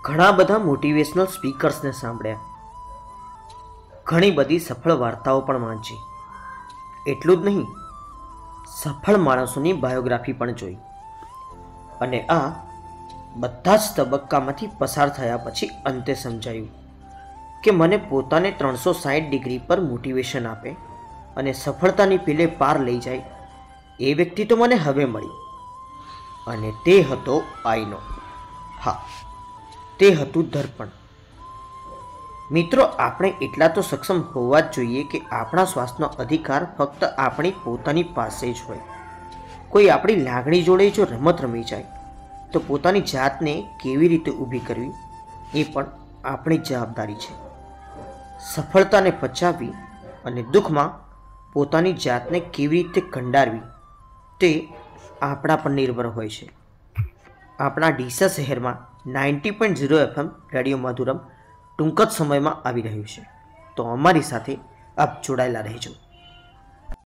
ઘણા બધા મોટિવેશનલ સ્પીકર્સને સાંભળ્યા, ઘણી બધી સફળ વાર્તાઓ પણ વાંચી. એટલું જ નહીં, સફળ માણસોની બાયોગ્રાફી પણ જોઈ. અને આ બધા જ તબક્કામાંથી પસાર થયા પછી અંતે સમજાયું કે મને પોતાને 360 ડિગ્રી પર મોટિવેશન આપે અને સફળતાની પેલે પાર લઈ જાય એ વ્યક્તિ તો મને હવે મળી. અને તે હતો આઈનો. હા, તે હતું દર્પણ. મિત્રો, આપણે એટલા તો સક્ષમ હોવા જ જોઈએ કે આપણા શ્વાસનો અધિકાર ફક્ત આપણી પોતાની પાસે જ હોય. કોઈ આપણી લાગણી જોડે જો રમત રમી જાય તો પોતાની જાતને કેવી રીતે ઊભી કરવી એ પણ આપણી જવાબદારી છે. સફળતાને પચાવવી અને દુઃખમાં પોતાની જાતને કેવી રીતે કંડારવી તે આપણા પર નિર્ભર હોય છે. આપણા ડીસા શહેરમાં 90.0 FM રેડિયો મધુરમ ટૂંક જ સમયમાં આવી રહ્યું છે, તો અમારી સાથે આપ જોડાયેલા રહેજો.